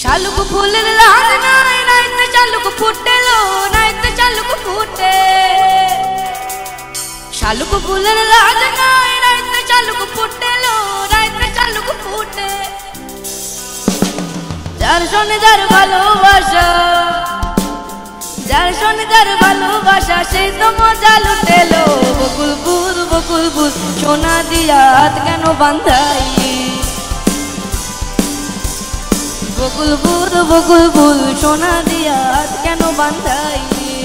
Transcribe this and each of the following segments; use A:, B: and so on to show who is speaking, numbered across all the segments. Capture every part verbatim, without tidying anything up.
A: শালুক ফুলের লাজ নাই রাইতে শালুক ফুটেলো রাইতে শালুক ফুটে শালুক ফুলের লাজ নাই রাইতে শালুক ফুটেলো রাইতে শালুক ফুটে যার সনে যার ভালোবাসা যার সনে যার ভালোবাসা সেই তো মজা লুটেলো বকুল ফুল বকুল ফুল সোনা দিয়া হাত কেন বাঁধাই বকুল ফুল বকুল ফুল সোনা দিয়া হাত কেন বাঁধাই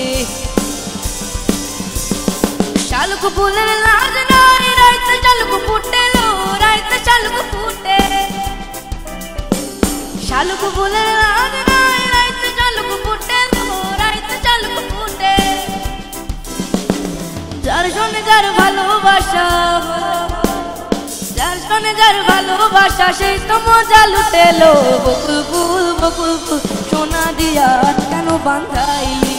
A: শালুক ফুলের লাজ নাই রাইতে শালুক ফুটেলো রাইতে শালুক ফুটে শালুক ফুলের লাজ নাই রাইতে শালুক ফুটেলো রাইতে শালুক ফুটে যার সনে যার ভালোবাসা যার সনে যার ভালোবাসা সেই তো মজা লুটেলো বকুল ফুল বকুল ফুল সোনা দিয়া কেন বাঁধাইলি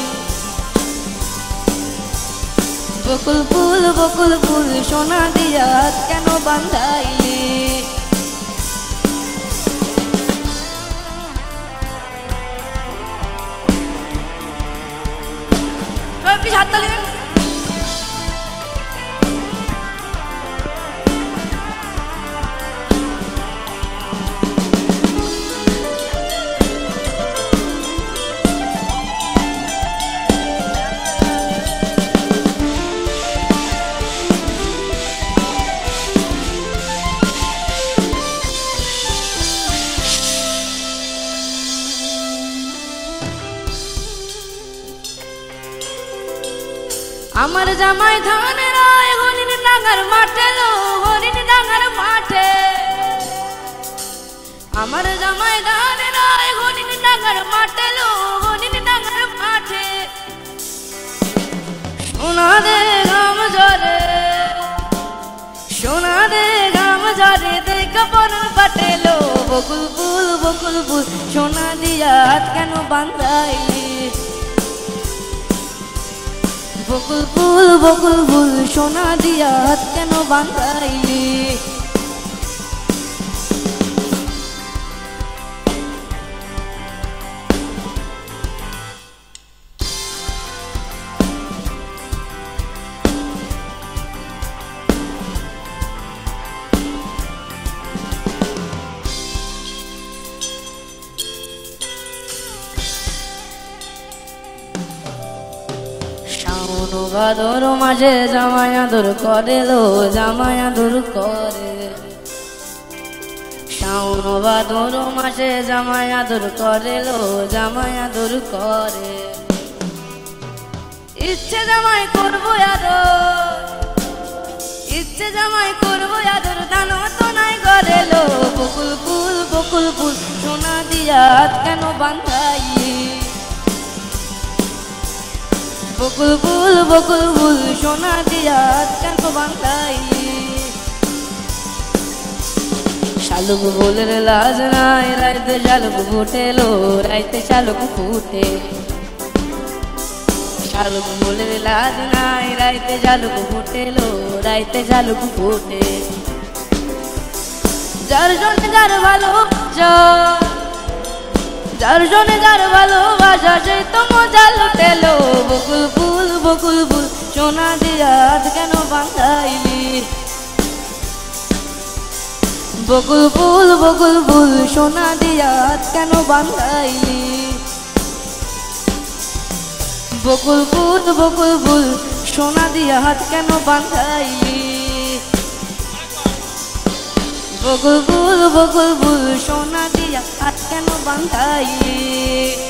A: বকুল ফুল বকুল ফুল সোনা দিয়া কেন বাঁধাইলি প্লিজ হাত তালি দেন আমার জামাই ধানের আয় হরিণ ডাঙ্গার মাঠে লো হরিণ ডাঙ্গার মাঠে আমার জামাই ধানের আয় হরিণ ডাঙ্গার মাঠে লো হরিণ ডাঙ্গার মাঠে সোনা দে গাম জরে সোনা দে গাম জরে দেখ পরন পাটেলো বকুল ফুল বকুল ফুল সোনা দিয়া হাত কেন বাঁধাইলি বকুল ফুল বকুল ফুল সোনা দিয়া হাত কেন বাঁধাইলি ভাদর মাঝে জামাই আদর করে লো জামাই আদর করে শাওন ভাদর মাঝে জামাই আদর করে লো জামাই আদর করে ইচ্ছে জামাই করবো আদর ইচ্ছে জামাই করবো আদর দানো তো নাই করে লো বকুল ফুল বকুল ফুল সোনা দিয়া হাত কেন বাঁধাই বকুল ফুল বকুল ফুল সোনা দিয়া হাত কেন বাঁধাইলি শালুক ফুলের লাজ নাই রাইতে শালুক ফুটেলো রাইতে শালুক ফুটে শালুক ফুলের লাজ নাই রাইতে শালুক ফুটেলো রাইতে শালুক ফুটে যার সনে যার ভালোবাসা যার সনে যার ভালোবাসা সেই তো মজা লুটেলো বকুল ফুল বকুল ফুল সোনা দিয়া হাত কেন বাঁধাইলি বকুল ফুল বকুল ফুল সোনা দিয়া হাত কেন বাঁধাইলি বকুল ফুল বকুল ফুল সোনা দিয়া হাত কেন বাঁধাইলি বকুল ফুল বকুল ফুল সোনা দিয়া হাত কেন বাঁধাইলি